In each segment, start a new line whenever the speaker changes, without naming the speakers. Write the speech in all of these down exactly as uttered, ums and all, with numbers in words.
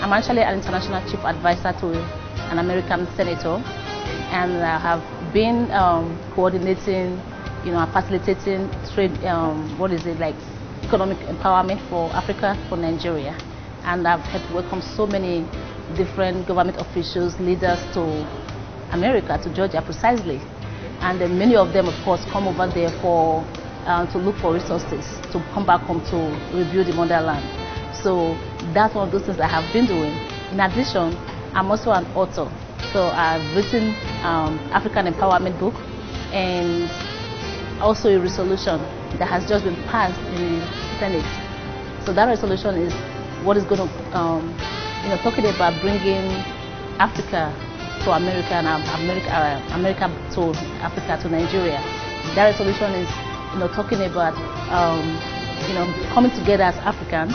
I'm actually an international chief advisor to an American senator, and I have been um, coordinating, you know, facilitating trade, um, what is it, like economic empowerment for Africa, for Nigeria. And I've had to welcome so many different government officials, leaders to America, to Georgia precisely. And then many of them, of course, come over there for uh, to look for resources, to come back home to rebuild the motherland. So that's one of those things I have been doing. In addition, I'm also an author. So I've written um, African empowerment book, and also a resolution that has just been passed in the Senate. So that resolution is what is going to, um, you know, talking about bringing Africa to America and America, uh, America to Africa to Nigeria. That resolution is, you know, talking about, um, you know, coming together as Africans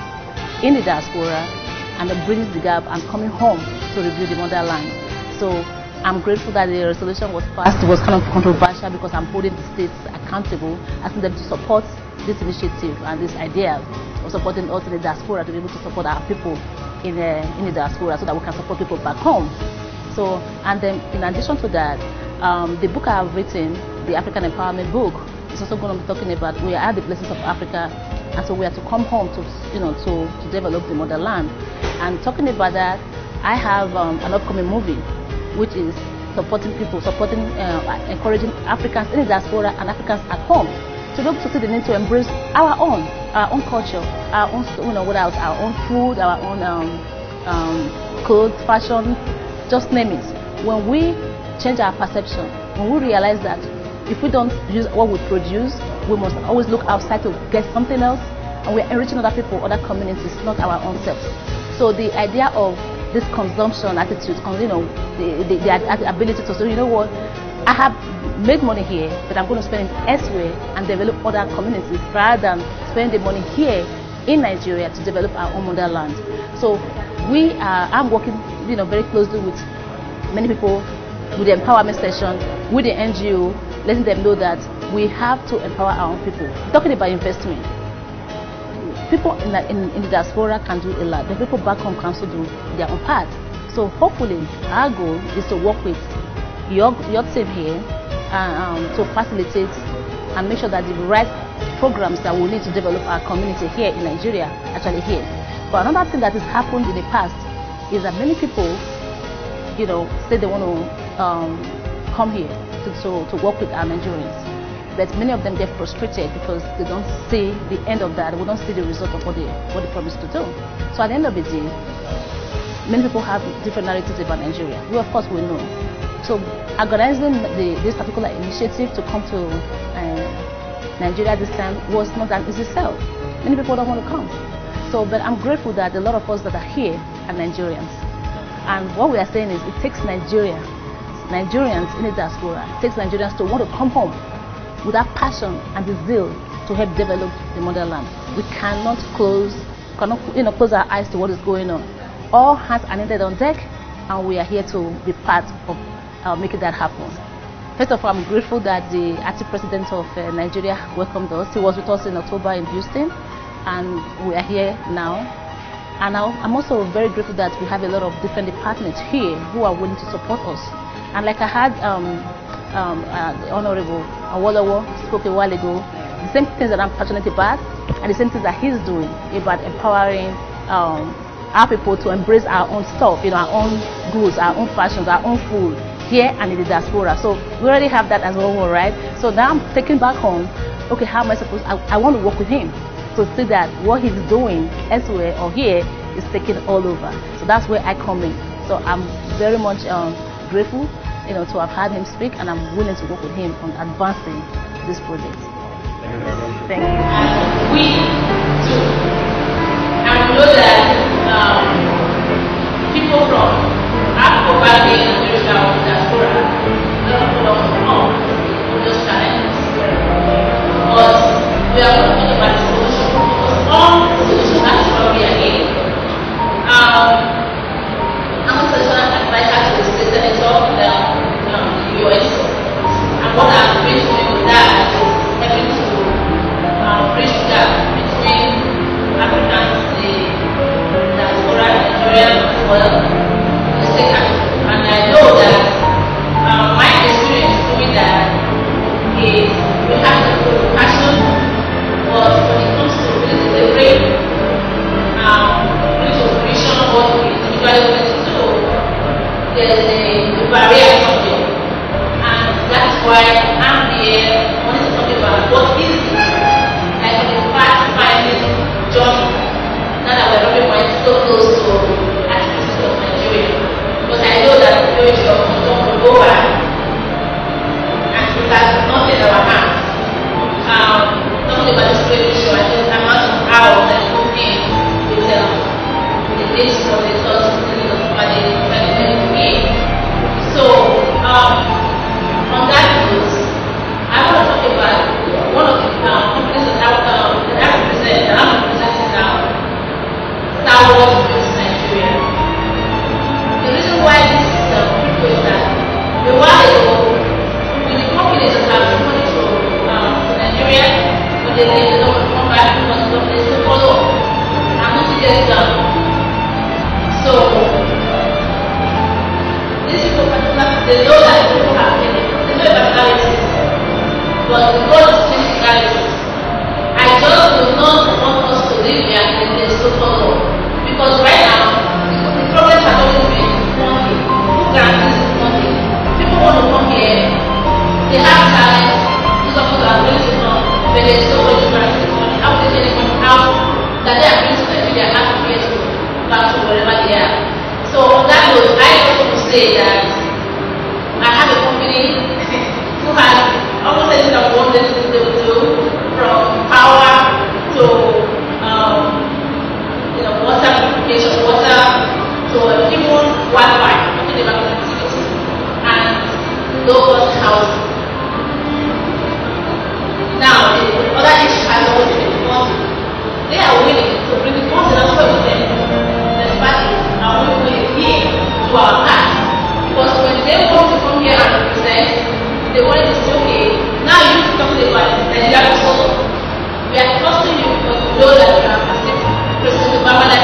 in the diaspora and then bridging the gap and coming home to rebuild the motherland. So I'm grateful that the resolution was passed. It was kind of controversial because I'm holding the states accountable, asking them to support this initiative and this idea of supporting us in the diaspora to be able to support our people in the, in the diaspora so that we can support people back home. So, and then in addition to that, um, the book I have written, the African Empowerment book, is also going to be talking about we are the blessings of Africa, and so we are to come home to, you know, to, to develop the motherland. And talking about that, I have um, an upcoming movie, which is supporting people, supporting, uh, encouraging Africans in the diaspora and Africans at home to be able to see the need to embrace our own, our own culture, our own, you know, what else, our own food, our own um, um, clothes, fashion, just name it. When we change our perception, when we realize that if we don't use what we produce, we must always look outside to get something else, and we're enriching other people, other communities, not our own selves. So the idea of this consumption attitude, you know, the, the, the ability to say, you know what, I have made money here, but I'm going to spend it elsewhere and develop other communities rather than spend the money here in Nigeria to develop our own motherland. So we are, I'm working, you know, very closely with many people, with the empowerment session, with the N G O, letting them know that we have to empower our own people. Talking about investment, people in the, in, in the diaspora can do a lot. The people back home can also do their own part. So hopefully, our goal is to work with your, your team here uh, um, to facilitate and make sure that the right programs that we need to develop our community here in Nigeria actually here. But another thing that has happened in the past is that many people, you know, say they want to um, come here to, to, to work with our Nigerians. But many of them get frustrated because they don't see the end of that. We don't see the result of what they, what they promised to do. So at the end of the day, many people have different narratives about Nigeria. We, of course, we know. So organizing the, this particular initiative to come to uh, Nigeria this time was not an easy sell. Many people don't want to come. So, but I'm grateful that a lot of us that are here are Nigerians. And what we are saying is it takes Nigeria, Nigerians in the diaspora, it takes Nigerians to want to come home with that passion and the zeal to help develop the motherland. We cannot close, cannot, you know, close our eyes to what is going on. All hands are needed on deck, and we are here to be part of uh, making that happen. First of all, I'm grateful that the acting president of uh, Nigeria welcomed us. He was with us in October in Houston, and we are here now. And I'm also very grateful that we have a lot of different departments here who are willing to support us. And like I had um, um, uh, the Honorable Awolowo spoke a while ago, the same things that I'm passionate about and the same things that he's doing about empowering um, our people to embrace our own stuff, you know, our own goods, our own fashions, our own food here and in the diaspora. So we already have that as well, right? So now I'm taking back home, okay, how am I supposed to, I, I want to work with him to see that what he's doing elsewhere or here is taking all over. So that's where I come in. So I'm very much um, grateful, you know, to have had him speak, and I'm willing to work with him on advancing this project. Thank you.
And we too, and we know that um, people from Africa, back in America, or diaspora, a lot of people don't come with those challenges. But we are not talking about the solution, because all the solutions are what we are in. Um, I'm a personal advisor to the state senator in the, um, the U S, and what I'm going to do with that is helping to bridge the gap between Africans, the diaspora, Nigeria, there's a, a barrier somewhere. And that's why I'm here wanting to talk about what is it, like the past five minutes journey, now that we're talking about so close to activities of Nigeria. Because I know that the majority of Bintan will go back and it has not in our hands. Um, talking about this great issue, I think the amount of hours that you put in with um, the basis of the thoughts of the twenty twenty-eight. So, um, on that note, I want to talk about one of the um, companies that I, um, that I represent, that I'm representing now, Star Wars Business Nigeria. The reason why this is um, is that a while ago, with the companies that have come to um, Nigeria, when they leave, they don't want to come back because the companies will follow. I'm going to get it done. So, these people, they know that people have feelings, they know personalities, but the goal is physicalities. I just do not want us to live here in this so-called law. Because right now, the, the problem has always been money. Who guarantees this money? People want to come here, they have talent, these are people that are willing to come, but there's so much guarantees money. How do they get money out that they are bringing to Nigeria and have to get to back to wherever they are? So on that note, I just want to say that I have a company who has almost anything I wanted to do, from power to um, you know, water purification, water to even Wi-Fi, talking about connectivity and low-cost housing. Now, the other issue has always been the money. They are willing to bring the money and also with them. The parties are willing here to our past. Because when they want to come here and represent, they want to say, okay, now you can talk about Nigeria solo. We are trusting you because we know that you are President Obama